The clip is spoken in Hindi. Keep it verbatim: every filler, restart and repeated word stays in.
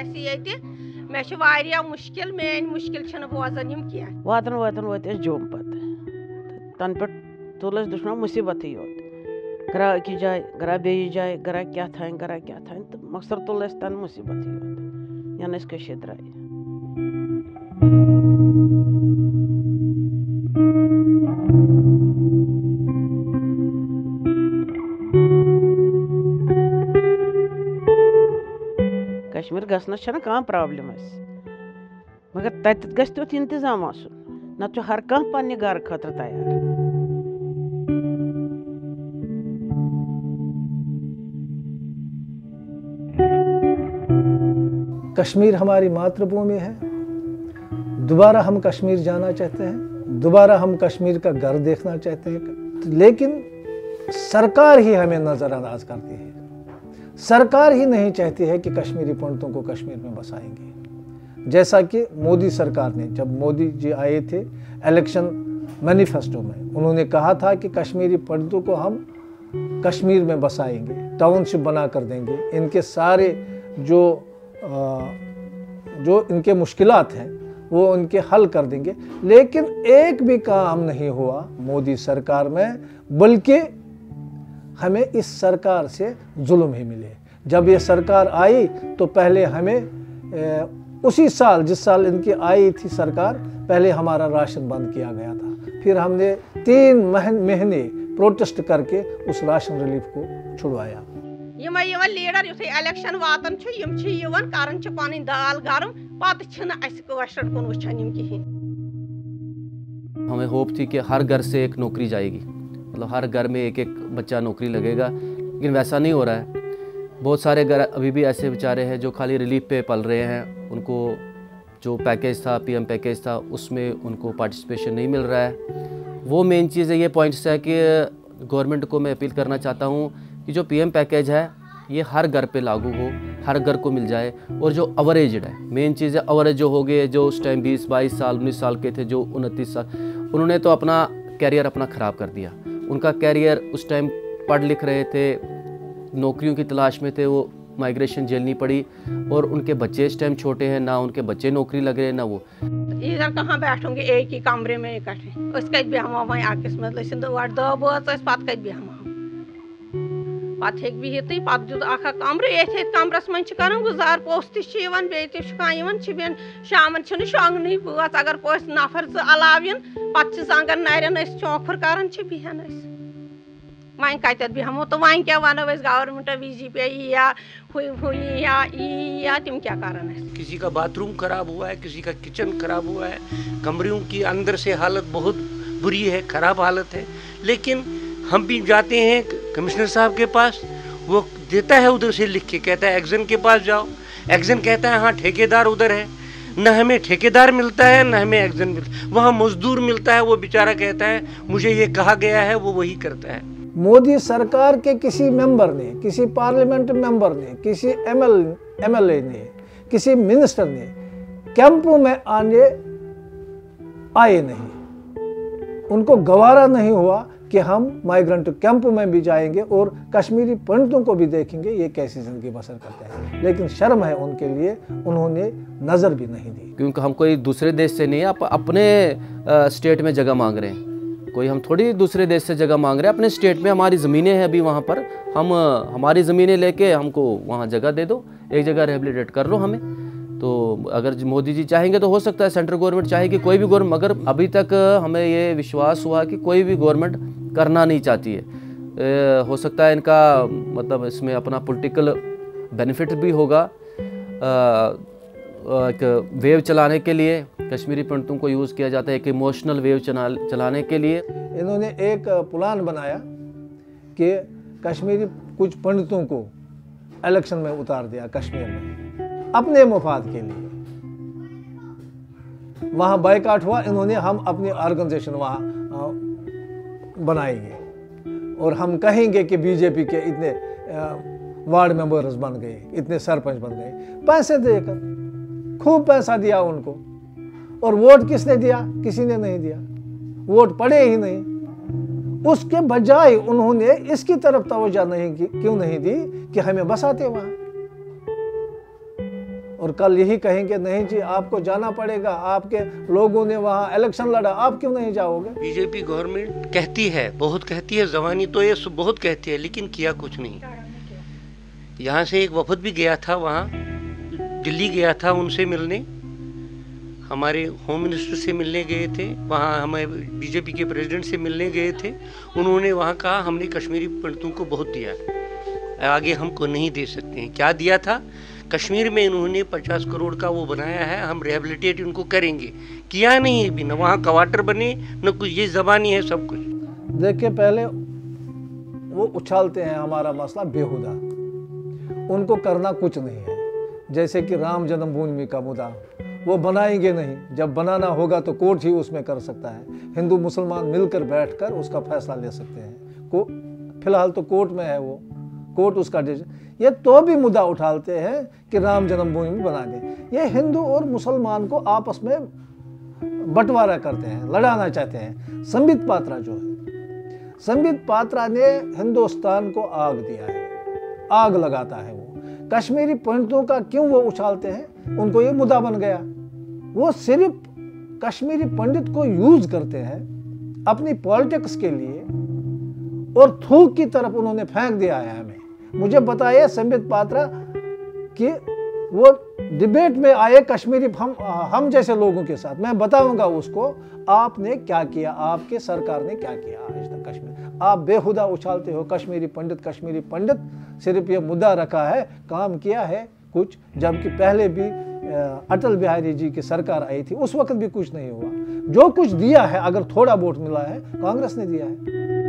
मे छ वारिया मुश्किल मेन मुश्किल छन बोजन यम किया वातन वातन वत जोम पत तन पे तुल दुश्मन मुसीबत योत गरा अकि जाय गरा बे जाय गरा क्या था गरा क्या था तो मकसद तुल तन मुसीबत योत यान कशे द्राय कश्मीर गसनस छना कहाँ प्रॉब्लम मगर तत गस तुथ इंतजाम आसुन न हर कह पन्ने घर खतर तैयार। कश्मीर हमारी मातृभूमि है, दोबारा हम कश्मीर जाना चाहते हैं, दोबारा हम कश्मीर का घर देखना चाहते हैं, लेकिन सरकार ही हमें नज़रअंदाज करती है। सरकार ही नहीं चाहती है कि कश्मीरी पंडितों को कश्मीर में बसाएंगे। जैसा कि मोदी सरकार ने, जब मोदी जी आए थे इलेक्शन मैनिफेस्टो में, उन्होंने कहा था कि कश्मीरी पंडितों को हम कश्मीर में बसाएंगे, टाउनशिप बना कर देंगे, इनके सारे जो जो इनके मुश्किलात हैं वो उनके हल कर देंगे। लेकिन एक भी काम नहीं हुआ मोदी सरकार में, बल्कि हमें इस सरकार से जुल्म ही मिले। जब ये सरकार आई तो पहले हमें ए, उसी साल जिस साल इनकी आई थी सरकार, पहले हमारा राशन बंद किया गया था। फिर हमने तीन महीने प्रोटेस्ट करके उस राशन रिलीफ को छुड़वाया। यम यम लीडर युथे इलेक्शन वातन छ यम छ यवन करन छ पानी दाल गरम पत छ न अस कशर कुन वचन यम किहिन। हमें होप थी कि हर घर से एक नौकरी जाएगी, मतलब हर घर में एक एक बच्चा नौकरी लगेगा, लेकिन वैसा नहीं हो रहा है। बहुत सारे घर अभी भी ऐसे बेचारे हैं जो खाली रिलीफ पे पल रहे हैं, उनको जो पैकेज था, पीएम पैकेज था, उसमें उनको पार्टिसिपेशन नहीं मिल रहा है। वो मेन चीज़ है, ये पॉइंट्स है कि गवर्नमेंट को मैं अपील करना चाहता हूँ कि जो पीएम पैकेज है ये हर घर पे लागू हो, हर घर को मिल जाए। और जो अवरेज्ड है, मेन चीज़ है अवरेज जो हो गए, जो उस टाइम बीस बाईस साल उन्नीस साल के थे, जो उनतीस साल, उन्होंने तो अपना कैरियर अपना ख़राब कर दिया। उनका कैरियर उस टाइम पढ़ लिख रहे थे, नौकरियों की तलाश में थे, वो माइग्रेशन झेलनी पड़ी। और उनके बच्चे इस टाइम छोटे हैं, ना उनके बच्चे नौकरी लग रहे हैं ना वो। इधर कहाँ बैठोगे एक ही कमरे में इकट्ठे, उस कत बेहमा वह आकिस में लसिन दो दह बज पत कत बेहमा पत हेक बिहित पत दुत अख कमर ये कमरस मन गुजार पोस्ट बेन शाम शोंगन बच अगर पोस्ट नफर जो अलावन पे जंगन नरन चौफर कर बिहान वन कत बेहमो तो वन क्या वनो गवर्नमेंट बीजेपी या हु या या तिम क्या करन। किसी का बाथरूम खराब हुआ है, किसी का किचन खराब हुआ है, कमरों की अंदर से हालत बहुत बुरी है, खराब हालत है। लेकिन हम भी जाते हैं कमिश्नर साहब के पास, वो देता है उधर से लिख के, कहता है एक्जन के पास जाओ। एक्जन कहता है हाँ ठेकेदार उधर है, न हमें ठेकेदार मिलता है न हमें एक्जन मिलता है। वहाँ मजदूर मिलता है, वो बेचारा कहता है मुझे ये कहा गया है, वो वही करता है। मोदी सरकार के किसी मेंबर ने, किसी पार्लियामेंट मेंबर ने, किसी एमएल एमएलए ने, किसी मिनिस्टर ने कैंपों में आने आए नहीं। उनको गवारा नहीं हुआ कि हम माइग्रेंट कैंप में भी जाएंगे और कश्मीरी पंडितों को भी देखेंगे ये कैसी ज़िंदगी बसर करते हैं। लेकिन शर्म है उनके लिए, उन्होंने नज़र भी नहीं दी। क्योंकि हम कोई दूसरे देश से नहीं, आप अपने आ, स्टेट में जगह मांग रहे हैं। कोई हम थोड़ी दूसरे देश से जगह मांग रहे हैं, अपने स्टेट में हमारी ज़मीनें हैं अभी वहाँ पर, हम हमारी ज़मीनें लेके हमको वहाँ जगह दे दो, एक जगह रिहेबिलिटेट कर लो हमें। तो अगर मोदी जी चाहेंगे तो हो सकता है सेंट्रल गवर्नमेंट चाहेगी, कोई भी गवर्नमेंट, मगर अभी तक हमें ये विश्वास हुआ कि कोई भी गवर्नमेंट करना नहीं चाहती है। ए, हो सकता है इनका मतलब इसमें अपना पॉलिटिकल बेनिफिट भी होगा। एक वेव चलाने के लिए कश्मीरी पंडितों को यूज़ किया जाता है, एक इमोशनल वेव चला चलाने के लिए। इन्होंने एक प्लान बनाया कि कश्मीरी कुछ पंडितों को इलेक्शन में उतार दिया कश्मीर में अपने मुफाद के लिए। वहाँ बायकॉट हुआ, इन्होंने हम अपनी ऑर्गेनाइजेशन वहाँ बनाएंगे और हम कहेंगे कि बीजेपी के इतने वार्ड मेंबर्स बन गए, इतने सरपंच बन गए, पैसे देकर खूब पैसा दिया उनको। और वोट किसने दिया? किसी ने नहीं दिया, वोट पड़े ही नहीं। उसके बजाय उन्होंने इसकी तरफ तवज्जो नहीं की, क्यों नहीं दी कि हमें बसाते वहां। और कल यही कहेंगे नहीं जी आपको जाना पड़ेगा, आपके लोगों ने वहाँ इलेक्शन लड़ा, आप क्यों नहीं जाओगे? बीजेपी गवर्नमेंट कहती है, बहुत कहती है, जबानी तो ये बहुत कहती है, लेकिन किया कुछ नहीं। यहाँ से एक वफद भी गया था, वहाँ दिल्ली गया था उनसे मिलने, हमारे होम मिनिस्टर से मिलने गए थे, वहाँ हमें बीजेपी के प्रेसिडेंट से मिलने गए थे। उन्होंने वहाँ कहा हमने कश्मीरी पंडितों को बहुत दिया, आगे हमको नहीं दे सकते हैं। क्या दिया था? कश्मीर में इन्होंने पचास करोड़ का वो बनाया है, हम रिहेबिलिटेट इनको करेंगे। किया नहीं भी, न वहाँ क्वार्टर बने न कुछ, ये जबानी है सब कुछ। देखिए पहले वो उछालते हैं हमारा मसला बेहुदा, उनको करना कुछ नहीं है। जैसे कि राम जन्मभूमि का मुद्दा, वो बनाएंगे नहीं, जब बनाना होगा तो कोर्ट ही उसमें कर सकता है। हिंदू मुसलमान मिलकर बैठकर उसका फैसला ले सकते हैं। को फिलहाल तो कोर्ट में है, वो कोर्ट उसका डिसीजन। ये तो भी मुद्दा उठाते हैं कि राम जन्मभूमि बना दे। ये हिंदू और मुसलमान को आपस में बंटवारा करते हैं, लड़ाना चाहते हैं। संबित पात्रा जो है, संबित पात्रा ने हिंदुस्तान को आग दिया है, आग लगाता है वो। कश्मीरी पंडितों का क्यों वो उछालते हैं? उनको ये मुद्दा बन गया। वो सिर्फ कश्मीरी पंडित को यूज करते हैं अपनी पॉलिटिक्स के लिए, और थूक की तरफ उन्होंने फेंक दिया है हमें। मुझे बताइए संबित पात्रा कि वो डिबेट में आए कश्मीरी हम हम जैसे लोगों के साथ, मैं बताऊंगा उसको आपने क्या किया, आपके सरकार ने क्या किया आज तक कश्मीर। आप बेहुदा उछालते हो कश्मीरी पंडित कश्मीरी पंडित, सिर्फ ये मुद्दा रखा है, काम किया है कुछ, जबकि पहले भी अटल बिहारी जी की सरकार आई थी, उस वक्त भी कुछ नहीं हुआ। जो कुछ दिया है, अगर थोड़ा वोट मिला है, कांग्रेस ने दिया है।